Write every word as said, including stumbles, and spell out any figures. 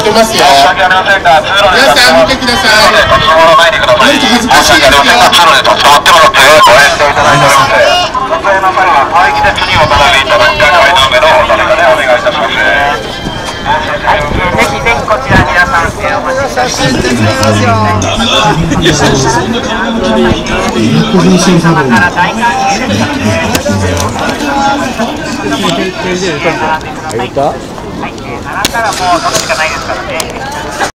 ってますよ。皆さん見てください。なんか恥ずかしいですよ。 ぜひぜひこちら皆さんお待ちしております。様から大歓迎です。はい、並んだらもうそこしかないですからね。